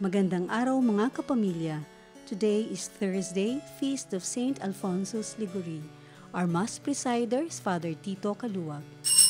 Magandang araw mga kapamilya. Today is Thursday, Feast of St. Alphonsus Liguori. Our Mass presider is Father Tito Caluag.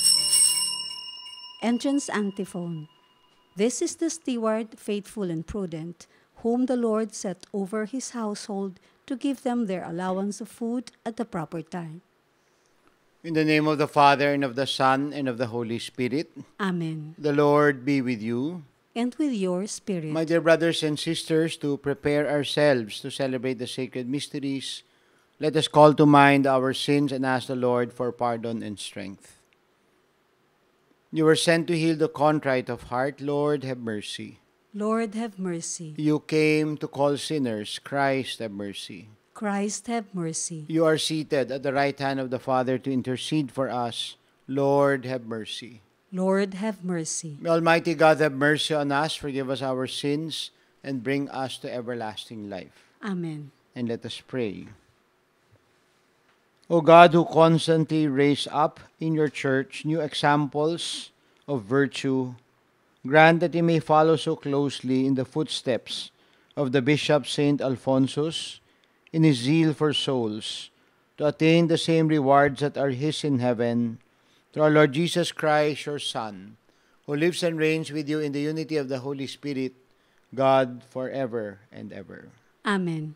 Entrance Antiphon. This is the steward, faithful and prudent, whom the Lord set over his household to give them their allowance of food at the proper time. In the name of the Father, and of the Son, and of the Holy Spirit. Amen. The Lord be with you. And with your spirit. My dear brothers and sisters, to prepare ourselves to celebrate the sacred mysteries, let us call to mind our sins and ask the Lord for pardon and strength. You were sent to heal the contrite of heart. Lord, have mercy. Lord, have mercy. You came to call sinners. Christ, have mercy. Christ, have mercy. You are seated at the right hand of the Father to intercede for us. Lord, have mercy. Lord, have mercy. May Almighty God have mercy on us, forgive us our sins, and bring us to everlasting life. Amen. And let us pray. O God, who constantly raise up in your church new examples of virtue, grant that we may follow so closely in the footsteps of the Bishop St. Alphonsus in his zeal for souls, to attain the same rewards that are his in heaven, through our Lord Jesus Christ, your Son, who lives and reigns with you in the unity of the Holy Spirit, God, forever and ever. Amen.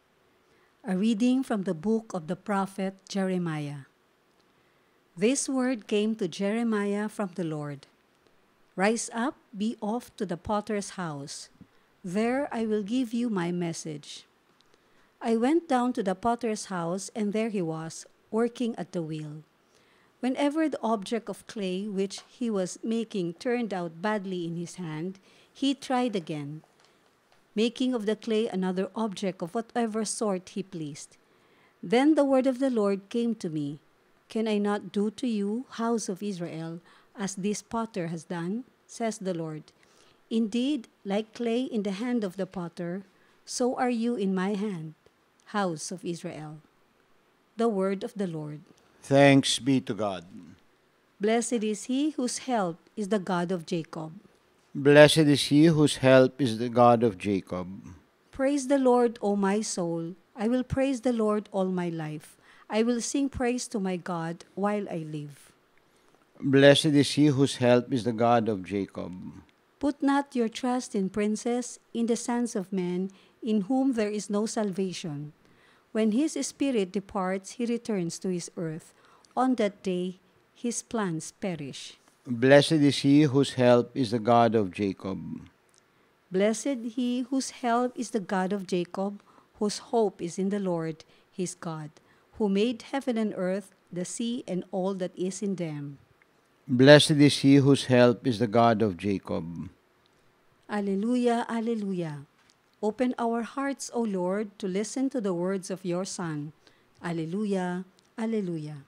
A reading from the book of the prophet Jeremiah. This word came to Jeremiah from the Lord. Rise up, be off to the potter's house. There I will give you my message. I went down to the potter's house, and there he was, working at the wheel. Whenever the object of clay which he was making turned out badly in his hand, he tried again, making of the clay another object of whatever sort he pleased. Then the word of the Lord came to me. Can I not do to you, house of Israel, as this potter has done, says the Lord? Indeed, like clay in the hand of the potter, so are you in my hand, house of Israel. The word of the Lord. Thanks be to God. Blessed is he whose help is the God of Jacob. Blessed is he whose help is the God of Jacob. Praise the Lord, O my soul. I will praise the Lord all my life. I will sing praise to my God while I live. Blessed is he whose help is the God of Jacob. Put not your trust in princes, in the sons of men, in whom there is no salvation. When his spirit departs, he returns to his earth. On that day, his plans perish. Blessed is he whose help is the God of Jacob. Blessed he whose help is the God of Jacob, whose hope is in the Lord, his God, who made heaven and earth, the sea, and all that is in them. Blessed is he whose help is the God of Jacob. Alleluia, alleluia. Open our hearts, O Lord, to listen to the words of your Son. Alleluia, alleluia.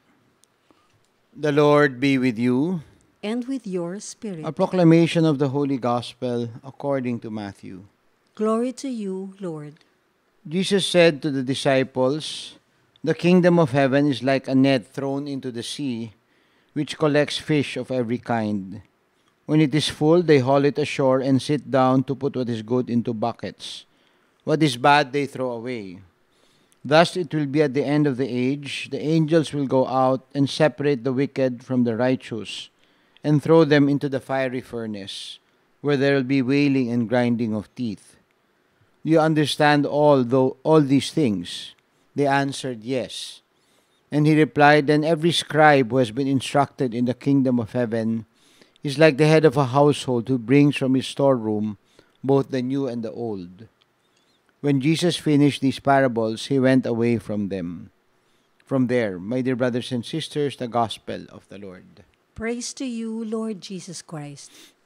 The Lord be with you. And with your spirit. A proclamation of the Holy Gospel according to Matthew. Glory to you, Lord. Jesus said to the disciples, "The kingdom of heaven is like a net thrown into the sea, which collects fish of every kind. When it is full, they haul it ashore and sit down to put what is good into buckets. What is bad, they throw away. Thus it will be at the end of the age. The angels will go out and separate the wicked from the righteous and throw them into the fiery furnace, where there will be wailing and grinding of teeth. Do you understand all these things?" They answered, "Yes." And he replied, "Then every scribe who has been instructed in the kingdom of heaven is like the head of a household who brings from his storeroom both the new and the old." When Jesus finished these parables, he went away from them. From there, my dear brothers and sisters, the gospel of the Lord. Praise to you, Lord Jesus Christ.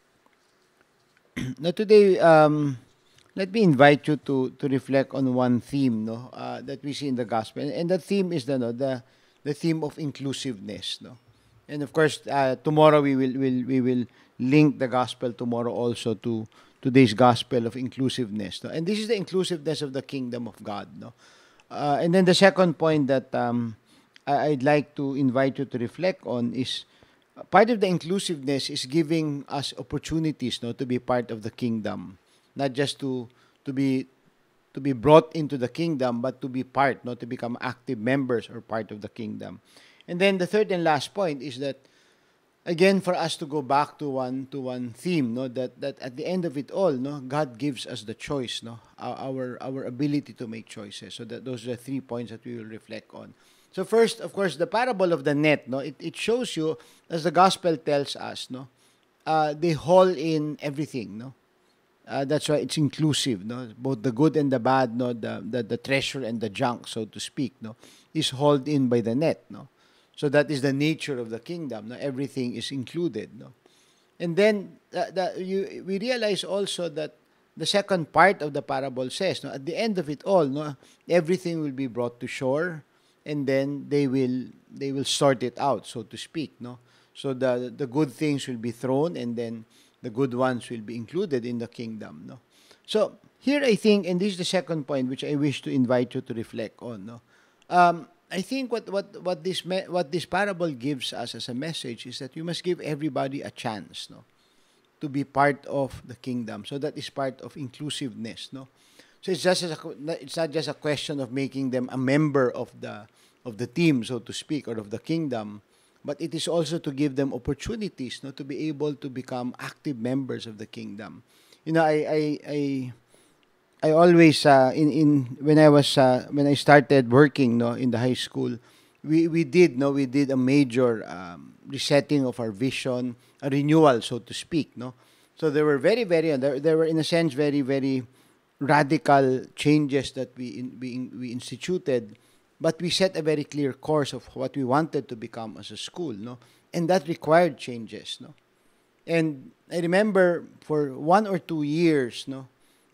Now today, let me invite you to reflect on one theme, that we see in the gospel, and that theme is the theme of inclusiveness, no. And of course, tomorrow we will link the gospel tomorrow also to today's gospel of inclusiveness. No? And this is the inclusiveness of the kingdom of God. No? And then the second point that I'd like to invite you to reflect on is part of the inclusiveness is giving us opportunities, no, to be part of the kingdom. Not just to be brought into the kingdom, but to be part, no, to become active members or part of the kingdom. And then the third and last point is that, again, for us to go back to one theme, no, that at the end of it all, no, God gives us the choice, no, our ability to make choices. So that those are the 3 points that we will reflect on. So first, of course, the parable of the net, no, it shows you, as the gospel tells us, no, they haul in everything, no. That's why it's inclusive, no. Both the good and the bad, no, the treasure and the junk, so to speak, no, is hauled in by the net, no. So that is the nature of the kingdom, no. Everything is included, no. And then we realize also that the second part of the parable says, no, at the end of it all, no, everything will be brought to shore, and then they will sort it out, so to speak, no. So the good things will be thrown, and then the good ones will be included in the kingdom, no. So here I think, and this is the second point which I wish to invite you to reflect on, no. I think what this parable gives us as a message is that you must give everybody a chance, no, to be part of the kingdom. So that is part of inclusiveness, no. So it's not just a question of making them a member of the team, so to speak, or of the kingdom, but it is also to give them opportunities, no, to be able to become active members of the kingdom. You know, I always when I started working, no, in the high school, we did a major resetting of our vision, a renewal, so to speak, no. So there were there were in a sense very radical changes that we instituted, but we set a very clear course of what we wanted to become as a school, no, and that required changes, no. And I remember for 1 or 2 years, no,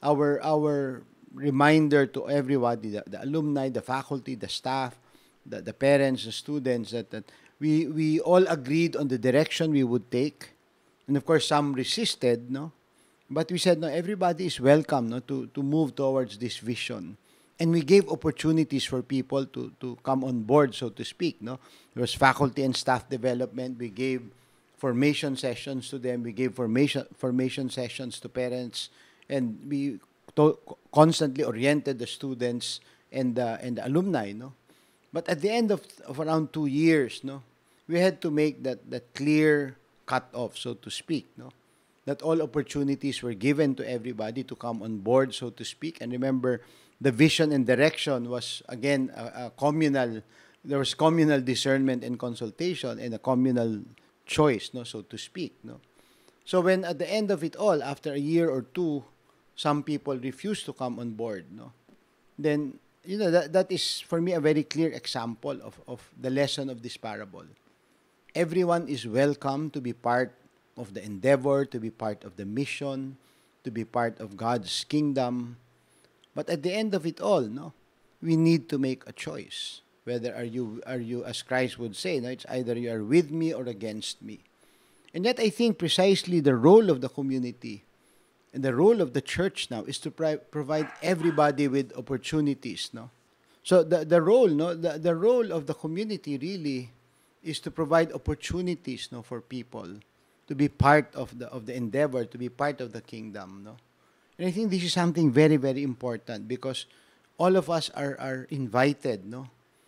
our reminder to everybody, the alumni, the faculty, the staff, the parents, the students, that we all agreed on the direction we would take, and of course some resisted, no. But we said, no, everybody is welcome, no, to move towards this vision. And we gave opportunities for people to come on board, so to speak, no. There was faculty and staff development. We gave formation sessions to them. We gave formation sessions to parents. And we constantly oriented the students and the alumni, no. But at the end of around 2 years, no, we had to make that clear cut-off, so to speak, no. That all opportunities were given to everybody to come on board, so to speak. And remember, the vision and direction was, again, a communal. There was communal discernment and consultation, and a communal choice, no, so to speak, no. So when at the end of it all, after a year or two, some people refused to come on board, no, then, you know, that is for me a very clear example of the lesson of this parable. Everyone is welcome to be part of the endeavor, to be part of the mission, to be part of God's kingdom. But at the end of it all, no, we need to make a choice. Whether are you, as Christ would say, no, it's either you are with me or against me. And yet I think precisely the role of the community and the role of the church now is to provide everybody with opportunities, no. So the role, no, the role of the community really is to provide opportunities, no, for people to be part of the endeavor, to be part of the kingdom, no. And I think this is something very important, because all of us are invited, no,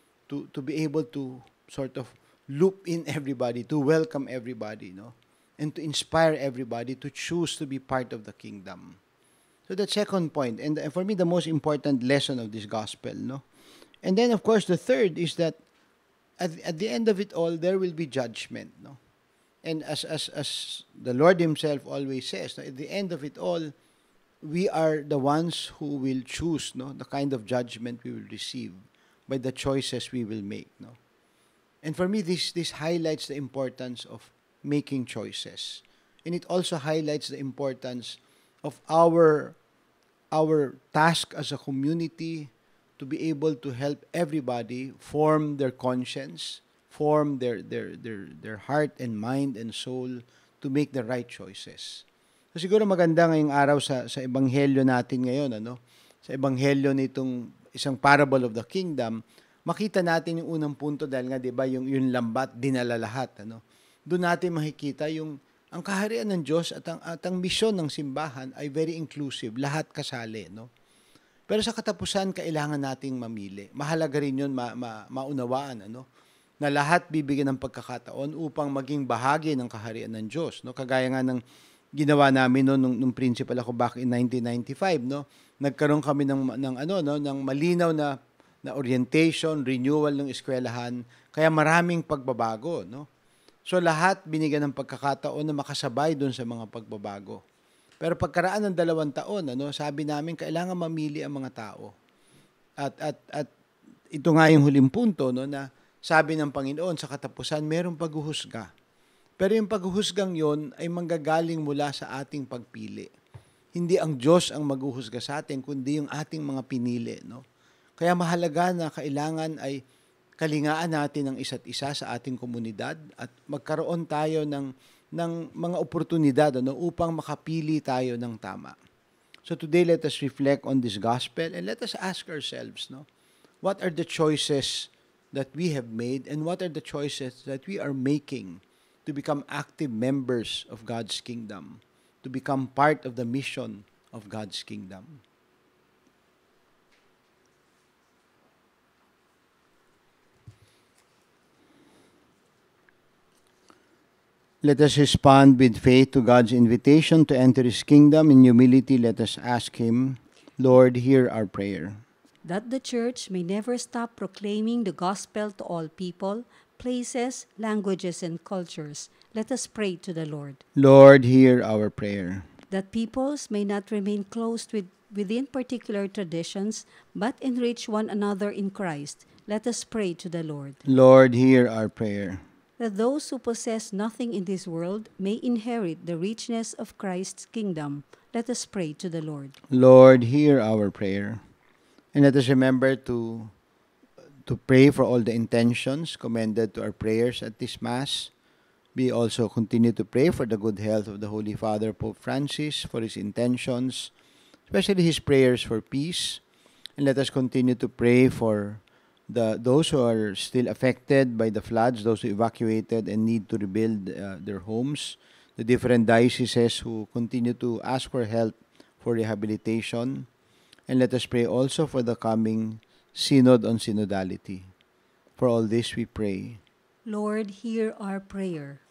to be able to sort of loop in everybody, to welcome everybody, no, and to inspire everybody to choose to be part of the kingdom. So the second point, and for me the most important lesson of this gospel, no. And then of course the third is that at the end of it all there will be judgment, no. And as the Lord Himself always says, no, at the end of it all, we are the ones who will choose, no, the kind of judgment we will receive by the choices we will make, no. And for me, this highlights the importance of making choices, and it also highlights the importance of our task as a community to be able to help everybody form their conscience, form their heart and mind and soul to make the right choices. So siguro maganda ngayong araw sa ebanghelyo natin ngayon, ano? Sa ebanghelyo nitong isang parable of the kingdom, makita natin yung unang punto dahil nga 'di ba yung lambat dinala lahat, ano? Doon natin makikita yung ang kaharian ng Diyos at ang misyon ng simbahan ay very inclusive, lahat kasali, no? Pero sa katapusan, kailangan nating mamili. Mahalaga rin yun maunawaan, ano? Na lahat bibigyan ng pagkakataon upang maging bahagi ng kaharian ng Diyos, no? Kagaya nga ng ginawa namin nung principal ako back in 1995, no? Nagkaroon kami ng malinaw na orientation, renewal ng eskwelahan, kaya maraming pagbabago, no? So lahat binigyan ng pagkakataon na makasabay doon sa mga pagbabago. Pero pagkaraan ng 2 taon, sabi namin kailangan mamili ang mga tao. At ito nga yung huling punto, no, na sabi ng Panginoon sa katapusan, mayroong paghuhusga. Pero yung paghuhusgang yon ay manggagaling mula sa ating pagpili. Hindi ang Diyos ang maghuhusga sa atin, kundi yung ating mga pinili, no? Kaya mahalaga na kailangan ay kalingaan natin ang isa't isa sa ating komunidad at magkaroon tayo ng mga oportunidad, upang makapili tayo ng tama. So today, let us reflect on this gospel and let us ask ourselves, no, what are the choices that we have made and what are the choices that we are making to become active members of God's kingdom, to become part of the mission of God's kingdom. Let us respond with faith to God's invitation to enter His kingdom. In humility, let us ask Him, Lord, hear our prayer. That the Church may never stop proclaiming the gospel to all people, places, languages, and cultures, let us pray to the Lord. Lord, hear our prayer. That peoples may not remain closed within particular traditions, but enrich one another in Christ, let us pray to the Lord. Lord, hear our prayer. That those who possess nothing in this world may inherit the richness of Christ's kingdom, let us pray to the Lord. Lord, hear our prayer. And let us remember to pray for all the intentions commended to our prayers at this Mass. We also continue to pray for the good health of the Holy Father, Pope Francis, for his intentions, especially his prayers for peace. And let us continue to pray for those who are still affected by the floods, those who evacuated and need to rebuild their homes, the different dioceses who continue to ask for help for rehabilitation. And let us pray also for the coming Synod on Synodality. For all this we pray. Lord, hear our prayer.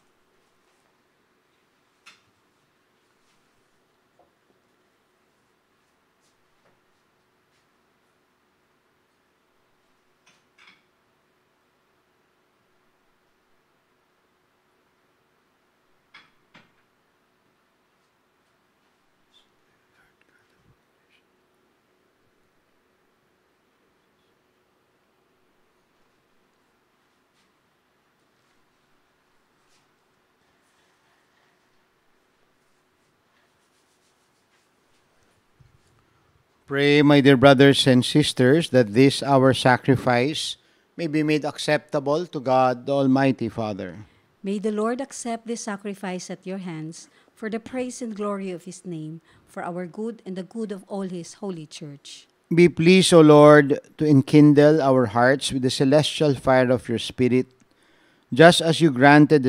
Pray, my dear brothers and sisters, that this our sacrifice may be made acceptable to God, the Almighty Father. May the Lord accept this sacrifice at your hands for the praise and glory of His name, for our good and the good of all His holy Church. Be pleased, O Lord, to enkindle our hearts with the celestial fire of your Spirit, just as you granted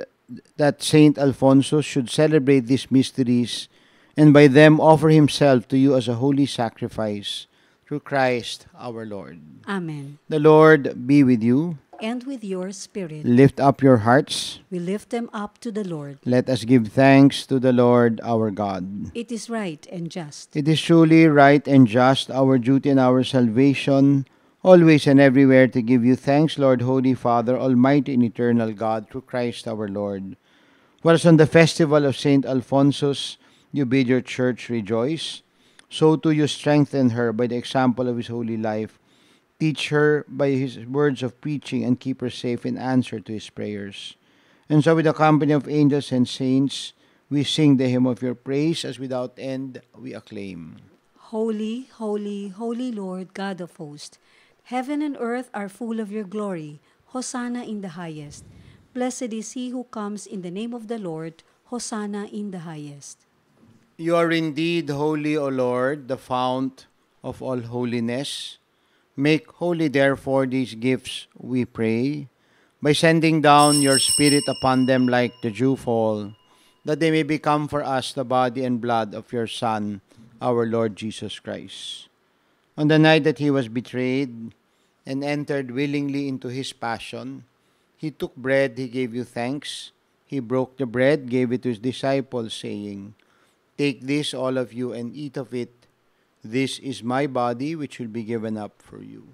that Saint Alphonsus should celebrate these mysteries and by them offer himself to you as a holy sacrifice, through Christ our Lord. Amen. The Lord be with you. And with your spirit. Lift up your hearts. We lift them up to the Lord. Let us give thanks to the Lord our God. It is right and just. It is truly right and just, our duty and our salvation, always and everywhere to give you thanks, Lord, Holy Father, Almighty and eternal God, through Christ our Lord. Whereas on the festival of Saint Alphonsus, you bid your church rejoice, so too you strengthen her by the example of his holy life. Teach her by his words of preaching and keep her safe in answer to his prayers. And so with the company of angels and saints, we sing the hymn of your praise as without end we acclaim. Holy, holy, holy Lord, God of hosts, heaven and earth are full of your glory. Hosanna in the highest. Blessed is he who comes in the name of the Lord. Hosanna in the highest. You are indeed holy, O Lord, the fount of all holiness. Make holy, therefore, these gifts, we pray, by sending down your Spirit upon them like the dewfall, that they may become for us the body and blood of your Son, our Lord Jesus Christ. On the night that he was betrayed and entered willingly into his passion, he took bread, he gave you thanks. He broke the bread, gave it to his disciples, saying, "Take this, all of you, and eat of it. This is my body, which will be given up for you."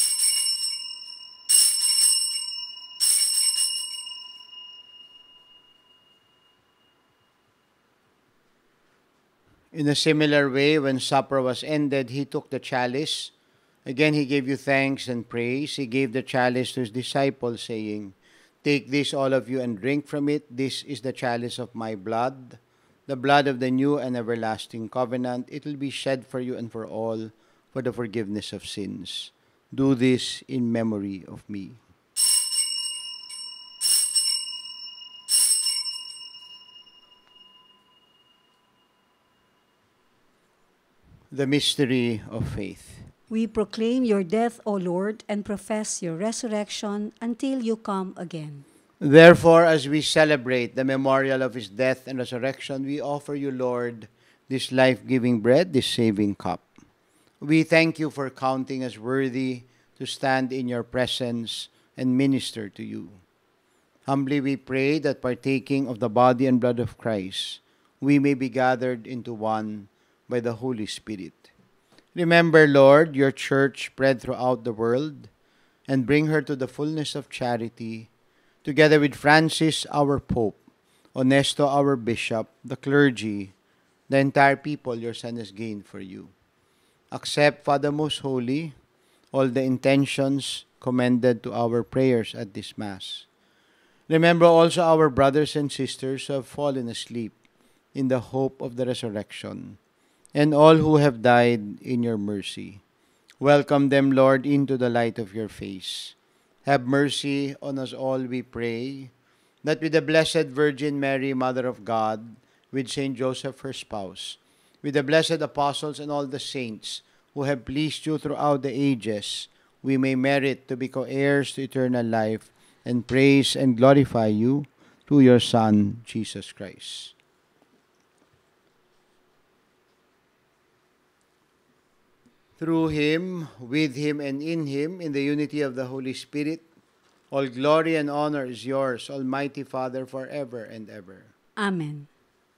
In a similar way, when supper was ended, he took the chalice. Again, he gave you thanks and praise. He gave the chalice to his disciples, saying, "Take this, all of you, and drink from it. This is the chalice of my blood, the blood of the new and everlasting covenant. It will be shed for you and for all for the forgiveness of sins. Do this in memory of me." The mystery of faith. We proclaim your death, O Lord, and profess your resurrection until you come again. Therefore, as we celebrate the memorial of his death and resurrection, we offer you, Lord, this life-giving bread, this saving cup. We thank you for counting us worthy to stand in your presence and minister to you. Humbly we pray that partaking of the body and blood of Christ, we may be gathered into one by the Holy Spirit. Remember, Lord, your church spread throughout the world, and bring her to the fullness of charity, together with Francis, our Pope, Honesto, our Bishop, the clergy, the entire people your Son has gained for you. Accept, Father Most Holy, all the intentions commended to our prayers at this Mass. Remember also our brothers and sisters who have fallen asleep in the hope of the resurrection, and all who have died in your mercy. Welcome them, Lord, into the light of your face. Have mercy on us all, we pray, that with the Blessed Virgin Mary, Mother of God, with Saint Joseph, her spouse, with the blessed apostles and all the saints who have pleased you throughout the ages, we may merit to be co-heirs to eternal life and praise and glorify you through your Son, Jesus Christ. Through him, with him, and in him, in the unity of the Holy Spirit, all glory and honor is yours, Almighty Father, forever and ever. Amen.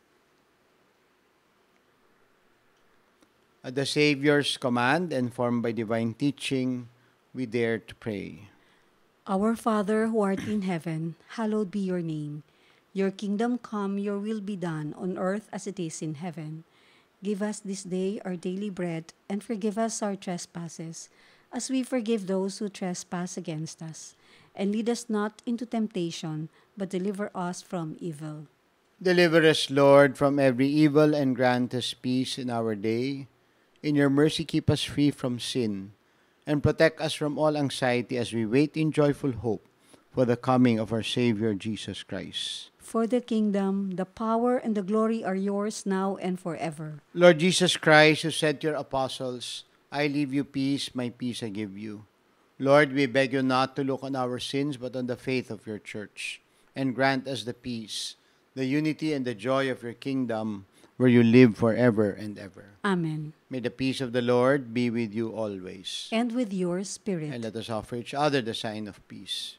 At the Savior's command and formed by divine teaching, we dare to pray. Our Father who art in heaven, hallowed be your name. Your kingdom come, your will be done, on earth as it is in heaven. Give us this day our daily bread, and forgive us our trespasses, as we forgive those who trespass against us. And lead us not into temptation, but deliver us from evil. Deliver us, Lord, from every evil, and grant us peace in our day. In your mercy keep us free from sin, and protect us from all anxiety as we wait in joyful hope for the coming of our Savior Jesus Christ. For the kingdom, the power, and the glory are yours now and forever. Lord Jesus Christ, who said to your apostles, "I leave you peace, my peace I give you." Lord, we beg you not to look on our sins, but on the faith of your church, and grant us the peace, the unity, and the joy of your kingdom, where you live forever and ever. Amen. May the peace of the Lord be with you always. And with your spirit. And let us offer each other the sign of peace.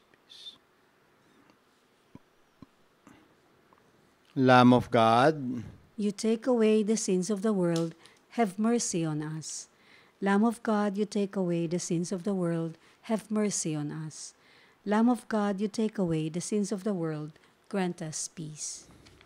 Lamb of God, You take away the sins of the world, have mercy on us. Lamb of God, you take away the sins of the world, have mercy on us. Lamb of God, you take away the sins of the world, grant us peace.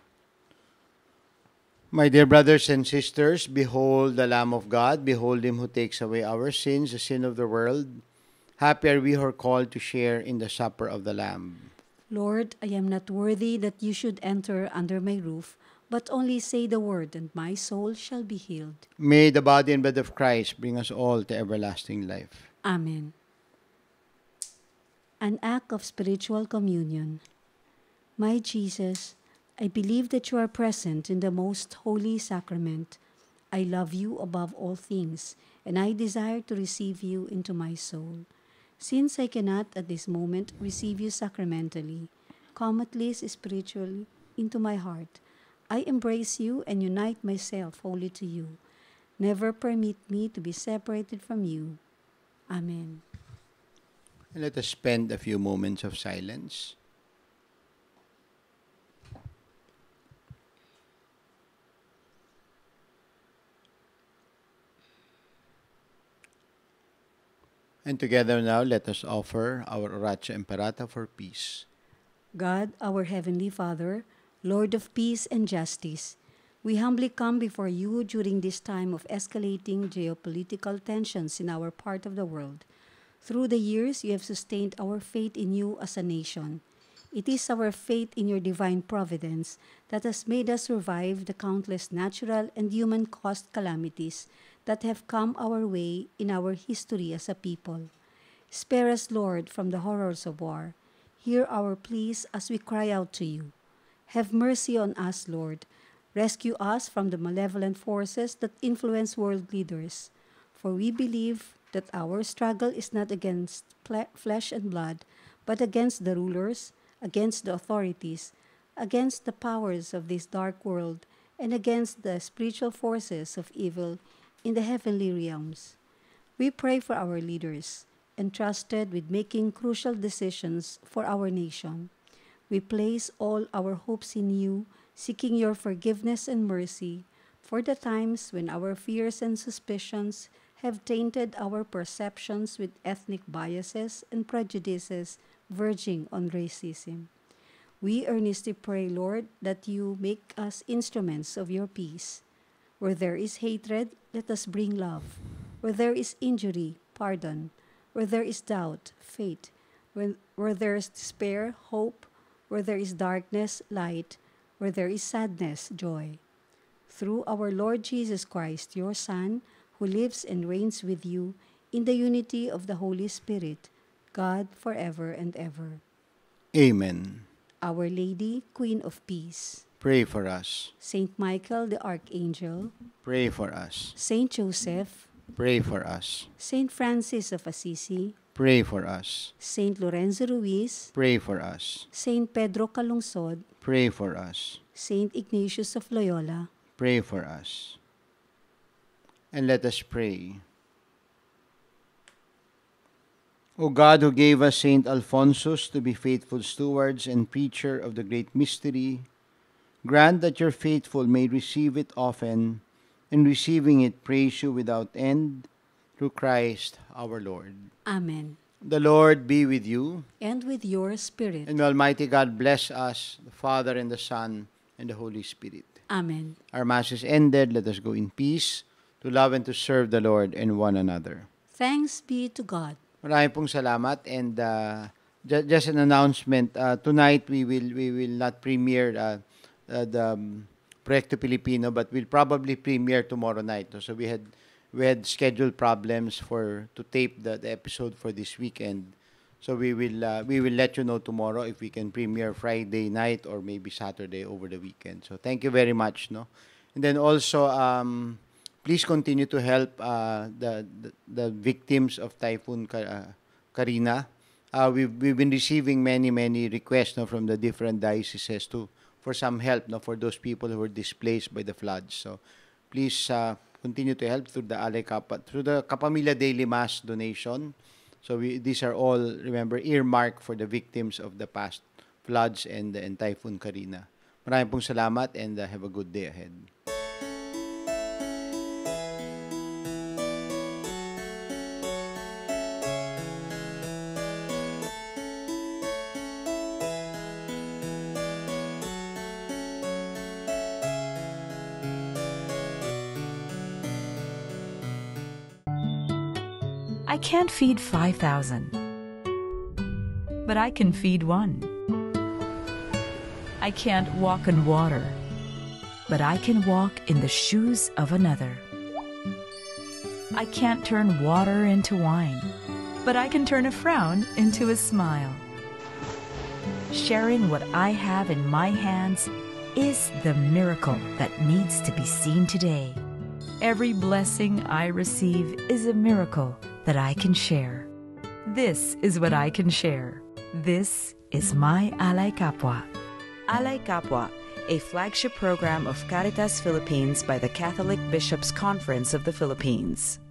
my dear brothers and sisters, behold the Lamb of God, behold him who takes away our sins, the sin of the world. Happy are we who are called to share in the supper of the Lamb. Lord, I am not worthy that you should enter under my roof, but only say the word, and my soul shall be healed. May the body and blood of Christ bring us all to everlasting life. Amen. An act of spiritual communion. My Jesus, I believe that you are present in the most holy sacrament. I love you above all things, and I desire to receive you into my soul. Since I cannot at this moment receive you sacramentally, come at least spiritually into my heart. I embrace you and unite myself wholly to you. Never permit me to be separated from you. Amen. And let us spend a few moments of silence. And together now, let us offer our Oratio Imperata for peace. God, our Heavenly Father, Lord of peace and justice, we humbly come before you during this time of escalating geopolitical tensions in our part of the world. Through the years, you have sustained our faith in you as a nation. It is our faith in your divine providence that has made us survive the countless natural and human-caused calamities that have come our way in our history as a people. Spare us, Lord, from the horrors of war. Hear our pleas as we cry out to you. Have mercy on us, Lord. Rescue us from the malevolent forces that influence world leaders. For we believe that our struggle is not against flesh and blood, but against the rulers, against the authorities, against the powers of this dark world, and against the spiritual forces of evil in the heavenly realms. We pray for our leaders, entrusted with making crucial decisions for our nation. We place all our hopes in you, seeking your forgiveness and mercy for the times when our fears and suspicions have tainted our perceptions with ethnic biases and prejudices verging on racism. We earnestly pray, Lord, that you make us instruments of your peace. Where there is hatred, let us bring love. Where there is injury, pardon. Where there is doubt, faith. Where there is despair, hope. Where there is darkness, light. Where there is sadness, joy. Through our Lord Jesus Christ, your Son, who lives and reigns with you in the unity of the Holy Spirit, God forever and ever. Amen. Our Lady, Queen of Peace, Pray for us. Saint Michael the Archangel, Pray for us. Saint Joseph, Pray for us. Saint Francis of Assisi, Pray for us. Saint Lorenzo Ruiz, Pray for us. Saint Pedro Calungsod, Pray for us. Saint Ignatius of Loyola, Pray for us. And let us pray. O God, who gave us Saint Alphonsus to be faithful stewards and preacher of the great mystery, grant that your faithful may receive it often, and receiving it praise you without end, through Christ our Lord. Amen. The Lord be with you, And with your spirit. and may Almighty God bless us, the Father and the Son and the Holy Spirit. Amen. Our Mass is ended. Let us go in peace to love and to serve the Lord and one another. Thanks be to God. Maraming pong salamat, and just an announcement. Tonight we will not premiere the Proyecto Pilipino, but we'll probably premiere tomorrow night. So we had scheduled problems to tape the episode for this weekend. So we will let you know tomorrow if we can premiere Friday night or maybe Saturday over the weekend. So thank you very much, no. And then also please continue to help the victims of Typhoon Karina. We've been receiving many requests, no, from the different dioceses for some help, no, for those people who were displaced by the floods. So please continue to help through the Kapamilya Daily Mass donation. So these are all, remember, earmarked for the victims of the past floods and Typhoon Karina. Maraming pong salamat, and have a good day ahead. I can't feed 5,000, but I can feed one. I can't walk on water, but I can walk in the shoes of another. I can't turn water into wine, but I can turn a frown into a smile. Sharing what I have in my hands is the miracle that needs to be seen today. Every blessing I receive is a miracle that I can share. This is what I can share. This is my Alay Kapwa. Alay Kapwa a flagship program of Caritas Philippines by the Catholic Bishops' Conference of the Philippines.